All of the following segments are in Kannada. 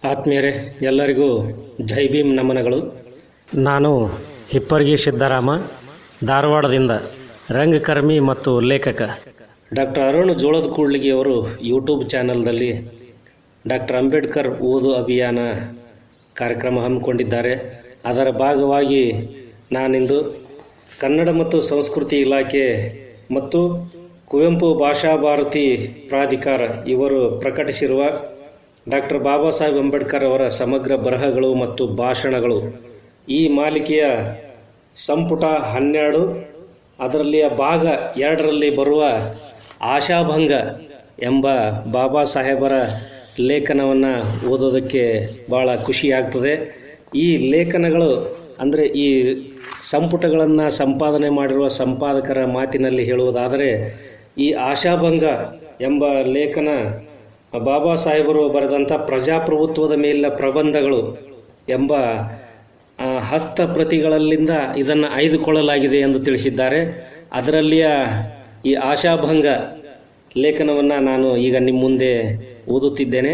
ಆತ್ಮೀಯರೇ, ಎಲ್ಲರಿಗೂ ಜೈ ಭೀಮ್ ನಮನಗಳು. ನಾನು ಹಿಪ್ಪರ್ಗಿ ಸಿದ್ದರಾಮ, ಧಾರವಾಡದಿಂದ ರಂಗಕರ್ಮಿ ಮತ್ತು ಲೇಖಕ. ಡಾಕ್ಟರ್ ಅರುಣ್ ಜೋಳದ ಕೂಡ್ಲಿಗಿಯವರು ಯೂಟ್ಯೂಬ್ ಚಾನಲ್ನಲ್ಲಿ ಡಾಕ್ಟರ್ ಅಂಬೇಡ್ಕರ್ ಓದು ಅಭಿಯಾನ ಕಾರ್ಯಕ್ರಮ ಹಮ್ಮಿಕೊಂಡಿದ್ದಾರೆ. ಅದರ ಭಾಗವಾಗಿ ನಾನಿಂದು ಕನ್ನಡ ಮತ್ತು ಸಂಸ್ಕೃತಿ ಇಲಾಖೆ ಮತ್ತು ಕುವೆಂಪು ಭಾಷಾ ಭಾರತಿ ಪ್ರಾಧಿಕಾರ ಇವರು ಪ್ರಕಟಿಸಿರುವ ಡಾಕ್ಟರ್ ಬಾಬಾ ಸಾಹೇಬ್ ಅಂಬೇಡ್ಕರ್ ಅವರ ಸಮಗ್ರ ಬರಹಗಳು ಮತ್ತು ಭಾಷಣಗಳು ಈ ಮಾಲಿಕೆಯ ಸಂಪುಟ 12 ಅದರಲ್ಲಿಯ ಭಾಗ 2ರಲ್ಲಿ ಬರುವ ಆಶಾಭಂಗ ಎಂಬ ಬಾಬಾ ಸಾಹೇಬರ ಲೇಖನವನ್ನು ಓದೋದಕ್ಕೆ ಭಾಳ ಖುಷಿಯಾಗ್ತದೆ. ಈ ಲೇಖನಗಳು ಅಂದರೆ ಈ ಸಂಪುಟಗಳನ್ನು ಸಂಪಾದನೆ ಮಾಡಿರುವ ಸಂಪಾದಕರ ಮಾತಿನಲ್ಲಿ ಹೇಳುವುದಾದರೆ, ಈ ಆಶಾಭಂಗ ಎಂಬ ಲೇಖನ ಬಾಬಾ ಸಾಹೇಬರು ಬರೆದಂಥ ಪ್ರಜಾಪ್ರಭುತ್ವದ ಮೇಲಿನ ಪ್ರಬಂಧಗಳು ಎಂಬ ಹಸ್ತಪ್ರತಿಗಳಲ್ಲಿಂದ ಇದನ್ನು ಆಯ್ದುಕೊಳ್ಳಲಾಗಿದೆ ಎಂದು ತಿಳಿಸಿದ್ದಾರೆ. ಅದರಲ್ಲಿಯ ಈ ಆಶಾಭಂಗ ಲೇಖನವನ್ನು ನಾನು ಈಗ ನಿಮ್ಮ ಮುಂದೆ ಓದುತ್ತಿದ್ದೇನೆ.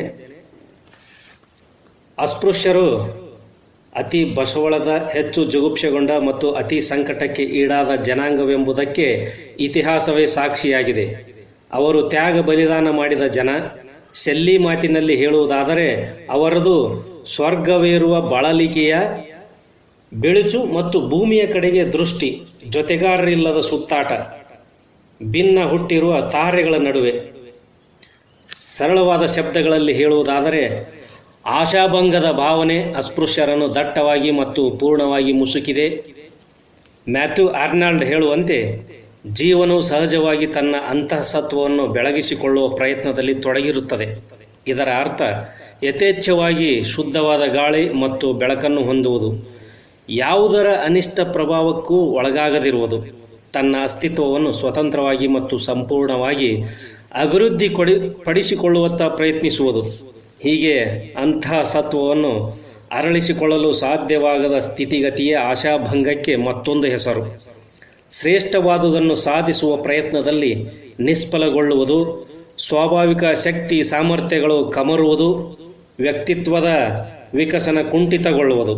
ಅಸ್ಪೃಶ್ಯರು ಅತಿ ಬಸವಳದ, ಹೆಚ್ಚು ಜುಗುಪ್ಸೆಗೊಂಡ ಮತ್ತು ಅತಿ ಸಂಕಟಕ್ಕೆ ಈಡಾದ ಜನಾಂಗವೆಂಬುದಕ್ಕೆ ಇತಿಹಾಸವೇ ಸಾಕ್ಷಿಯಾಗಿದೆ. ಅವರು ತ್ಯಾಗ ಬಲಿದಾನ ಮಾಡಿದ ಜನ. ಶೆಲ್ಲಿ ಮಾತಿನಲ್ಲಿ ಹೇಳುವುದಾದರೆ, ಅವರದು ಸ್ವರ್ಗವೇರುವ ಬಳಲಿಕೆಯ ಬೆಳಚು ಮತ್ತು ಭೂಮಿಯ ಕಡೆಗೆ ದೃಷ್ಟಿ, ಜೊತೆಗಾರರಿಲ್ಲದ ಸುತ್ತಾಟ, ಭಿನ್ನ ಹುಟ್ಟಿರುವ ತಾರೆಗಳ ನಡುವೆ. ಸರಳವಾದ ಶಬ್ದಗಳಲ್ಲಿ ಹೇಳುವುದಾದರೆ, ಆಶಾಭಂಗದ ಭಾವನೆ ಅಸ್ಪೃಶ್ಯರನ್ನು ದಟ್ಟವಾಗಿ ಮತ್ತು ಪೂರ್ಣವಾಗಿ ಮುಸುಕಿದೆ. ಮ್ಯಾಥ್ಯೂ ಆರ್ನಾಲ್ಡ್ ಹೇಳುವಂತೆ, ಜೀವನವು ಸಹಜವಾಗಿ ತನ್ನ ಅಂತಃಸತ್ವವನ್ನು ಬೆಳಗಿಸಿಕೊಳ್ಳುವ ಪ್ರಯತ್ನದಲ್ಲಿ ತೊಡಗಿರುತ್ತದೆ. ಇದರ ಅರ್ಥ ಯಥೇಚ್ಛವಾಗಿ ಶುದ್ಧವಾದ ಗಾಳಿ ಮತ್ತು ಬೆಳಕನ್ನು ಹೊಂದುವುದು, ಯಾವುದರ ಅನಿಷ್ಟ ಪ್ರಭಾವಕ್ಕೂ ಒಳಗಾಗದಿರುವುದು, ತನ್ನ ಅಸ್ತಿತ್ವವನ್ನು ಸ್ವತಂತ್ರವಾಗಿ ಮತ್ತು ಸಂಪೂರ್ಣವಾಗಿ ಪಡಿಸಿಕೊಳ್ಳುವತ್ತ ಪ್ರಯತ್ನಿಸುವುದು. ಹೀಗೆ ಅಂತಹ ಸತ್ವವನ್ನು ಅರಳಿಸಿಕೊಳ್ಳಲು ಸಾಧ್ಯವಾಗದ ಸ್ಥಿತಿಗತಿಯೇ ಆಶಾಭಂಗಕ್ಕೆ ಮತ್ತೊಂದು ಹೆಸರು. ಶ್ರೇಷ್ಠವಾದುದನ್ನು ಸಾಧಿಸುವ ಪ್ರಯತ್ನದಲ್ಲಿ ನಿಷ್ಫಲಗೊಳ್ಳುವುದು, ಸ್ವಾಭಾವಿಕ ಶಕ್ತಿ ಸಾಮರ್ಥ್ಯಗಳು ಕಮರುವುದು, ವ್ಯಕ್ತಿತ್ವದ ವಿಕಸನ ಕುಂಠಿತಗೊಳ್ಳುವುದು.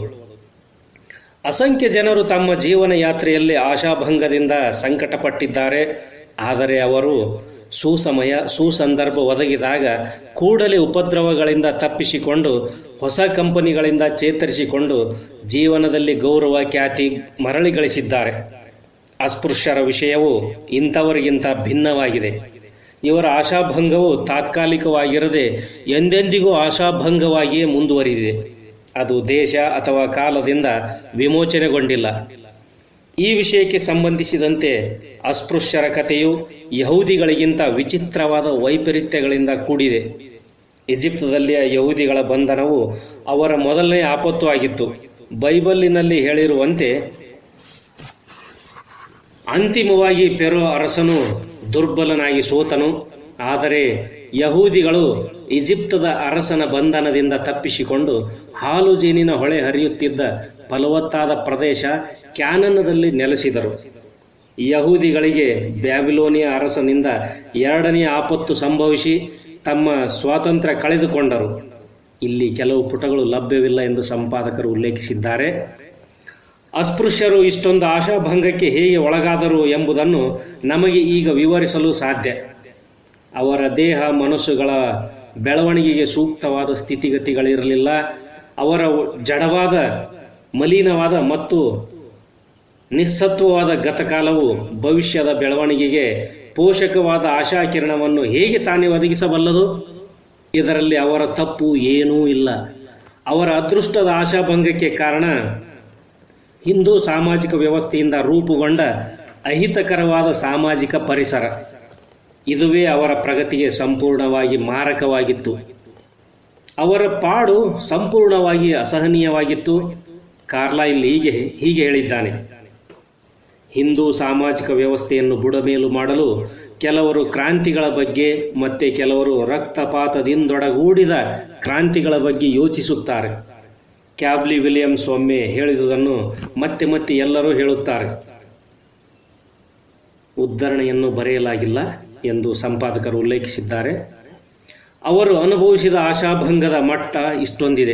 ಅಸಂಖ್ಯ ಜನರು ತಮ್ಮ ಜೀವನ ಯಾತ್ರೆಯಲ್ಲಿ ಆಶಾಭಂಗದಿಂದ ಸಂಕಟಪಟ್ಟಿದ್ದಾರೆ. ಆದರೆ ಅವರು ಸುಸಮಯ ಸುಸಂದರ್ಭ ಒದಗಿದಾಗ ಕೂಡಲೇ ಉಪದ್ರವಗಳಿಂದ ತಪ್ಪಿಸಿಕೊಂಡು ಹೊಸ ಕಂಪನಿಗಳಿಂದ ಚೇತರಿಸಿಕೊಂಡು ಜೀವನದಲ್ಲಿ ಗೌರವ ಖ್ಯಾತಿ ಮರಳಿ ಗಳಿಸಿದ್ದಾರೆ. ಅಸ್ಪೃಶ್ಯರ ವಿಷಯವು ಇಂಥವರಿಗಿಂತ ಭಿನ್ನವಾಗಿದೆ. ಇವರ ಆಶಾಭಂಗವು ತಾತ್ಕಾಲಿಕವಾಗಿರದೆ ಎಂದೆಂದಿಗೂ ಆಶಾಭಂಗವಾಗಿಯೇ ಮುಂದುವರಿದಿದೆ. ಅದು ದೇಶ ಅಥವಾ ಕಾಲದಿಂದ ವಿಮೋಚನೆಗೊಂಡಿಲ್ಲ. ಈ ವಿಷಯಕ್ಕೆ ಸಂಬಂಧಿಸಿದಂತೆ ಅಸ್ಪೃಶ್ಯರ ಕಥೆಯು ಯಹೂದಿಗಳಿಗಿಂತ ವಿಚಿತ್ರವಾದ ವೈಪರೀತ್ಯಗಳಿಂದ ಕೂಡಿದೆ. ಈಜಿಪ್ತದಲ್ಲಿಯ ಯಹೂದಿಗಳ ಬಂಧನವು ಅವರ ಮೊದಲನೇ ಆಪತ್ತು ಆಗಿತ್ತು. ಬೈಬಲಿನಲ್ಲಿ ಹೇಳಿರುವಂತೆ, ಅಂತಿಮವಾಗಿ ಫೆರೋ ಅರಸನು ದುರ್ಬಲನಾಗಿ ಸೋತನು. ಆದರೆ ಯಹೂದಿಗಳು ಈಜಿಪ್ತದ ಅರಸನ ಬಂಧನದಿಂದ ತಪ್ಪಿಸಿಕೊಂಡು ಹಾಲು ಜೇನಿನ ಹೊಳೆ ಹರಿಯುತ್ತಿದ್ದ ಫಲವತ್ತಾದ ಪ್ರದೇಶ ಕ್ಯಾನನದಲ್ಲಿ ನೆಲೆಸಿದರು. ಯಹೂದಿಗಳಿಗೆ ಬ್ಯಾಬಿಲೋನಿಯ ಅರಸನಿಂದ 2ನೇ ಆಪತ್ತು ಸಂಭವಿಸಿ ತಮ್ಮ ಸ್ವಾತಂತ್ರ್ಯ ಕಳೆದುಕೊಂಡರು. ಇಲ್ಲಿ ಕೆಲವು ಪುಟಗಳು ಲಭ್ಯವಿಲ್ಲ ಎಂದು ಸಂಪಾದಕರು ಉಲ್ಲೇಖಿಸಿದ್ದಾರೆ. ಅಸ್ಪೃಶ್ಯರು ಇಷ್ಟೊಂದು ಆಶಾಭಂಗಕ್ಕೆ ಹೇಗೆ ಒಳಗಾದರು ಎಂಬುದನ್ನು ನಮಗೆ ಈಗ ವಿವರಿಸಲು ಸಾಧ್ಯ. ಅವರ ದೇಹ ಮನಸ್ಸುಗಳ ಬೆಳವಣಿಗೆಗೆ ಸೂಕ್ತವಾದ ಸ್ಥಿತಿಗತಿಗಳಿರಲಿಲ್ಲ. ಅವರ ಜಡವಾದ, ಮಲಿನವಾದ ಮತ್ತು ನಿಸ್ಸತ್ವವಾದ ಗತಕಾಲವು ಭವಿಷ್ಯದ ಬೆಳವಣಿಗೆಗೆ ಪೋಷಕವಾದ ಆಶಾಕಿರಣವನ್ನು ಹೇಗೆ ತಾನೇ ಒದಗಿಸಬಲ್ಲದು? ಇದರಲ್ಲಿ ಅವರ ತಪ್ಪು ಏನೂ ಇಲ್ಲ. ಅವರ ಅದೃಷ್ಟದ ಆಶಾಭಂಗಕ್ಕೆ ಕಾರಣ ಹಿಂದೂ ಸಾಮಾಜಿಕ ವ್ಯವಸ್ಥೆಯಿಂದ ರೂಪುಗೊಂಡ ಅಹಿತಕರವಾದ ಸಾಮಾಜಿಕ ಪರಿಸರ. ಇದುವೇ ಅವರ ಪ್ರಗತಿಗೆ ಸಂಪೂರ್ಣವಾಗಿ ಮಾರಕವಾಗಿತ್ತು. ಅವರ ಪಾಡು ಸಂಪೂರ್ಣವಾಗಿ ಅಸಹನೀಯವಾಗಿತ್ತು. ಕಾರ್ಲೈಲ್ ಹೀಗೆ ಹೇಳಿದ್ದಾನೆ, ಹಿಂದೂ ಸಾಮಾಜಿಕ ವ್ಯವಸ್ಥೆಯನ್ನು ಬುಡಮೇಲು ಮಾಡಲು ಕೆಲವರು ಕ್ರಾಂತಿಗಳ ಬಗ್ಗೆ ಮತ್ತೆ ಕೆಲವರು ರಕ್ತಪಾತದಿಂದೊಡಗೂಡಿದ ಕ್ರಾಂತಿಗಳ ಬಗ್ಗೆ ಯೋಚಿಸುತ್ತಾರೆ. ಕ್ಯಾಬ್ಲಿ ವಿಲಿಯಮ್ಸ್ ಒಮ್ಮೆ ಹೇಳಿದುದನ್ನು ಮತ್ತೆ ಮತ್ತೆ ಎಲ್ಲರೂ ಹೇಳುತ್ತಾರೆ. ಉದ್ಧರಣೆಯನ್ನು ಬರೆಯಲಾಗಿಲ್ಲ ಎಂದು ಸಂಪಾದಕರು ಉಲ್ಲೇಖಿಸಿದ್ದಾರೆ. ಅವರು ಅನುಭವಿಸಿದ ಆಶಾಭಂಗದ ಮಟ್ಟ ಇಷ್ಟೊಂದಿದೆ.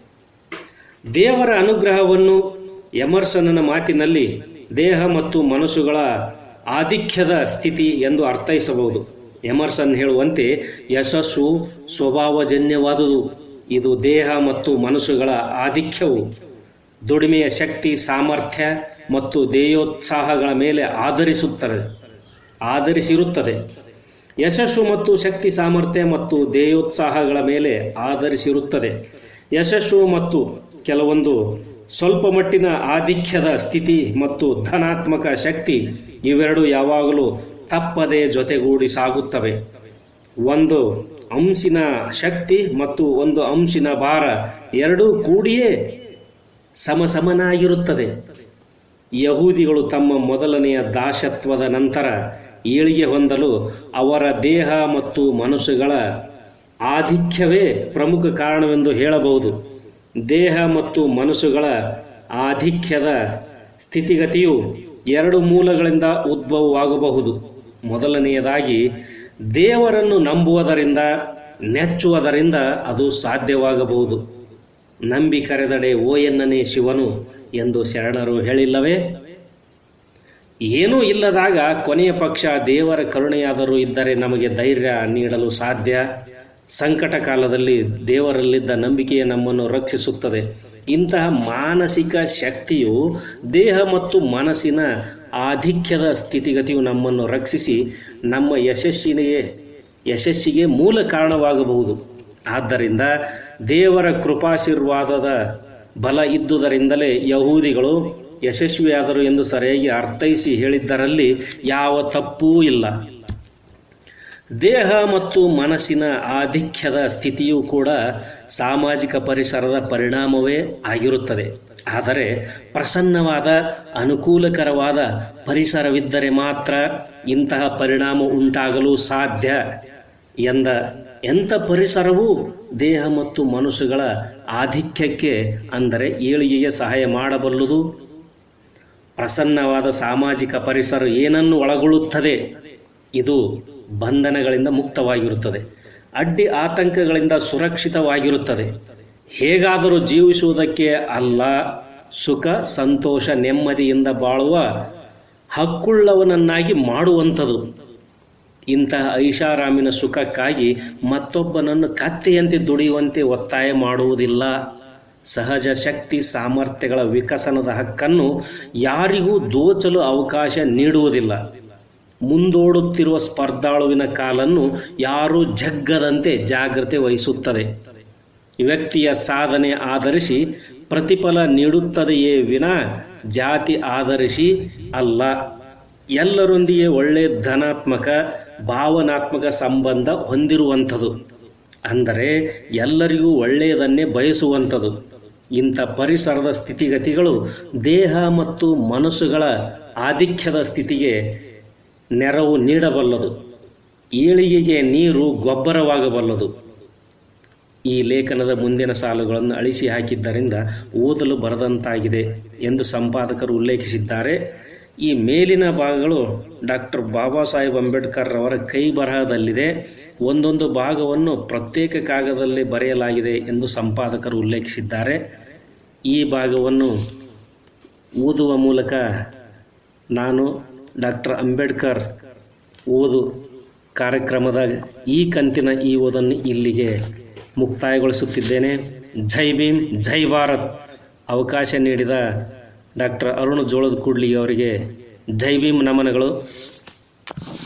ದೇವರ ಅನುಗ್ರಹವನ್ನು ಎಮರ್ಸನ್ನ ಮಾತಿನಲ್ಲಿ ದೇಹ ಮತ್ತು ಮನಸ್ಸುಗಳ ಆಧಿಕ್ಯದ ಸ್ಥಿತಿ ಎಂದು ಅರ್ಥೈಸಬಹುದು. ಎಮರ್ಸನ್ ಹೇಳುವಂತೆ ಯಶಸ್ಸು ಸ್ವಭಾವಜನ್ಯವಾದುದು. ಇದು ದೇಹ ಮತ್ತು ಮನಸ್ಸುಗಳ ಆಧಿಕ್ಯವು ದುಡಿಮೆಯ ಶಕ್ತಿ, ಸಾಮರ್ಥ್ಯ ಮತ್ತು ಧ್ಯೇಯೋತ್ಸಾಹಗಳ ಮೇಲೆ ಆಧರಿಸಿರುತ್ತದೆ. ಯಶಸ್ಸು ಮತ್ತು ಶಕ್ತಿ, ಸಾಮರ್ಥ್ಯ ಮತ್ತು ಧ್ಯೇಯೋತ್ಸಾಹಗಳ ಮೇಲೆ ಆಧರಿಸಿರುತ್ತದೆ. ಯಶಸ್ಸು ಮತ್ತು ಕೆಲವೊಂದು ಸ್ವಲ್ಪ ಮಟ್ಟಿನ ಆಧಿಕ್ಯದ ಸ್ಥಿತಿ ಮತ್ತು ಧನಾತ್ಮಕ ಶಕ್ತಿ ಇವೆರಡು ಯಾವಾಗಲೂ ತಪ್ಪದೆ ಜೊತೆಗೂಡಿ ಸಾಗುತ್ತವೆ. ಒಂದು ಅಂಶಿನ ಶಕ್ತಿ ಮತ್ತು ಒಂದು ಅಂಶಿನ ಭಾರ ಎರಡೂ ಕೂಡಿಯೇ ಸಮನಾಗಿರುತ್ತದೆ. ಯಹೂದಿಗಳು ತಮ್ಮ ಮೊದಲನೆಯ ದಾಸತ್ವದ ನಂತರ ಏಳಿಗೆ ಹೊಂದಲು ಅವರ ದೇಹ ಮತ್ತು ಮನಸ್ಸುಗಳ ಆಧಿಕ್ಯವೇ ಪ್ರಮುಖ ಕಾರಣವೆಂದು ಹೇಳಬಹುದು. ದೇಹ ಮತ್ತು ಮನಸ್ಸುಗಳ ಆಧಿಕ್ಯದ ಸ್ಥಿತಿಗತಿಯು ಎರಡು ಮೂಲಗಳಿಂದ ಉದ್ಭವವಾಗಬಹುದು. ಮೊದಲನೆಯದಾಗಿ, ದೇವರನ್ನು ನಂಬುವುದರಿಂದ, ನೆಚ್ಚುವುದರಿಂದ ಅದು ಸಾಧ್ಯವಾಗಬಹುದು. ನಂಬಿ ಕರೆದಡೆ ಓ ಎನ್ನನೇ ಶಿವನು ಎಂದು ಶರಣರು ಹೇಳಿಲ್ಲವೇ? ಏನೂ ಇಲ್ಲದಾಗ ಕೊನೆಯ ಪಕ್ಷ ದೇವರ ಕರುಣೆಯಾದರೂ ಇದ್ದರೆ ನಮಗೆ ಧೈರ್ಯ ನೀಡಲು ಸಾಧ್ಯ. ಸಂಕಟ ಕಾಲದಲ್ಲಿ ದೇವರಲ್ಲಿದ್ದ ನಂಬಿಕೆಯೇ ನಮ್ಮನ್ನು ರಕ್ಷಿಸುತ್ತದೆ. ಇಂತಹ ಮಾನಸಿಕ ಶಕ್ತಿಯು ದೇಹ ಮತ್ತು ಮನಸ್ಸಿನ ಆಧಿಕ್ಯದ ಸ್ಥಿತಿಗತಿಯು ನಮ್ಮನ್ನು ರಕ್ಷಿಸಿ ನಮ್ಮ ಯಶಸ್ಸಿಗೆ ಮೂಲ ಕಾರಣವಾಗಬಹುದು. ಆದ್ದರಿಂದ ದೇವರ ಕೃಪಾಶೀರ್ವಾದದ ಬಲ ಇದ್ದುದರಿಂದಲೇ ಯಹೂದಿಗಳು ಯಶಸ್ವಿಯಾದರು ಎಂದು ಸರಿಯಾಗಿ ಅರ್ಥೈಸಿ ಹೇಳಿದ್ದರಲ್ಲಿ ಯಾವ ತಪ್ಪೂ ಇಲ್ಲ. ದೇಹ ಮತ್ತು ಮನಸ್ಸಿನ ಆಧಿಕ್ಯದ ಸ್ಥಿತಿಯೂ ಕೂಡ ಸಾಮಾಜಿಕ ಪರಿಸರದ ಪರಿಣಾಮವೇ ಆಗಿರುತ್ತದೆ. ಆದರೆ ಪ್ರಸನ್ನವಾದ, ಅನುಕೂಲಕರವಾದ ಪರಿಸರವಿದ್ದರೆ ಮಾತ್ರ ಇಂತಹ ಪರಿಣಾಮ ಉಂಟಾಗಲು ಸಾಧ್ಯ. ಎಂಥ ಪರಿಸರವೂ ದೇಹ ಮತ್ತು ಮನಸ್ಸುಗಳ ಆಧಿಕ್ಯಕ್ಕೆ ಅಂದರೆ ಏಳಿಗೆಗೆ ಸಹಾಯ ಮಾಡಬಲ್ಲುದು. ಪ್ರಸನ್ನವಾದ ಸಾಮಾಜಿಕ ಪರಿಸರ ಏನನ್ನು ಒಳಗೊಳ್ಳುತ್ತದೆ? ಇದು ಬಂಧನಗಳಿಂದ ಮುಕ್ತವಾಗಿರುತ್ತದೆ, ಅಡ್ಡಿ ಆತಂಕಗಳಿಂದ ಸುರಕ್ಷಿತವಾಗಿರುತ್ತದೆ. ಹೇಗಾದರೂ ಜೀವಿಸುವುದಕ್ಕೆ ಅಲ್ಲ, ಸುಖ, ಸಂತೋಷ, ನೆಮ್ಮದಿಯಿಂದ ಬಾಳುವ ಹಕ್ಕುಳ್ಳವನನ್ನಾಗಿ ಮಾಡುವಂಥದ್ದು. ಇಂತಹ ಐಷಾರಾಮಿನ ಸುಖಕ್ಕಾಗಿ ಮತ್ತೊಬ್ಬನನ್ನು ಕತ್ತೆಯಂತೆ ದುಡಿಯುವಂತೆ ಒತ್ತಾಯ ಮಾಡುವುದಿಲ್ಲ. ಸಹಜ ಶಕ್ತಿ ಸಾಮರ್ಥ್ಯಗಳ ವಿಕಸನದ ಹಕ್ಕನ್ನು ಯಾರಿಗೂ ದೋಚಲು ಅವಕಾಶ ನೀಡುವುದಿಲ್ಲ. ಮುಂದೋಡುತ್ತಿರುವ ಸ್ಪರ್ಧಾಳುವಿನ ಕಾಲನ್ನು ಯಾರೂ ಜಗ್ಗದಂತೆ ಜಾಗ್ರತೆ ವಹಿಸುತ್ತದೆ. ವ್ಯಕ್ತಿಯ ಸಾಧನೆ ಆಧರಿಸಿ ಪ್ರತಿಫಲ ನೀಡುತ್ತದೆಯೇ ವಿನಾ ಜಾತಿ ಆಧರಿಸಿ ಅಲ್ಲ. ಎಲ್ಲರೊಂದಿಗೆ ಒಳ್ಳೆಯ ಧನಾತ್ಮಕ, ಭಾವನಾತ್ಮಕ ಸಂಬಂಧ ಹೊಂದಿರುವಂಥದ್ದು, ಅಂದರೆ ಎಲ್ಲರಿಗೂ ಒಳ್ಳೆಯದನ್ನೇ ಬಯಸುವಂಥದ್ದು. ಇಂಥ ಪರಿಸರದ ಸ್ಥಿತಿಗತಿಗಳು ದೇಹ ಮತ್ತು ಮನಸ್ಸುಗಳ ಆಧಿಕ್ಯದ ಸ್ಥಿತಿಗೆ ನೆರವು ನೀಡಬಲ್ಲದು. ಏಳಿಗೆಗೆ ನೀರು ಗೊಬ್ಬರವಾಗಬಲ್ಲದು. ಈ ಲೇಖನದ ಮುಂದಿನ ಸಾಲುಗಳನ್ನು ಅಳಿಸಿ ಹಾಕಿದ್ದರಿಂದ ಓದಲು ಬರದಂತಾಗಿದೆ ಎಂದು ಸಂಪಾದಕರು ಉಲ್ಲೇಖಿಸಿದ್ದಾರೆ. ಈ ಮೇಲಿನ ಭಾಗಗಳು ಡಾಕ್ಟರ್ ಬಾಬಾ ಸಾಹೇಬ್ ಅಂಬೇಡ್ಕರ್ ಅವರ ಕೈ ಬರಹದಲ್ಲಿದೆ. ಒಂದೊಂದು ಭಾಗವನ್ನು ಪ್ರತ್ಯೇಕ ಕಾಗದದಲ್ಲಿ ಬರೆಯಲಾಗಿದೆ ಎಂದು ಸಂಪಾದಕರು ಉಲ್ಲೇಖಿಸಿದ್ದಾರೆ. ಈ ಭಾಗವನ್ನು ಓದುವ ಮೂಲಕ ನಾನು ಡಾಕ್ಟರ್ ಅಂಬೇಡ್ಕರ್ ಓದು ಕಾರ್ಯಕ್ರಮದ ಈ ಕಂತಿನ ಈ ಓದನ್ನು ಇಲ್ಲಿಗೆ ಮುಕ್ತಾಯಗೊಳಿಸುತ್ತಿದ್ದೇನೆ. ಜೈ ಭೀಮ್, ಜೈ ಭಾರತ್. ಅವಕಾಶ ನೀಡಿದ ಡಾಕ್ಟರ್ ಅರುಣ್ ಜೋಳದ ಕೂಡ್ಲಿ ಅವರಿಗೆ ಜೈ ಭೀಮ್ ನಮನಗಳು.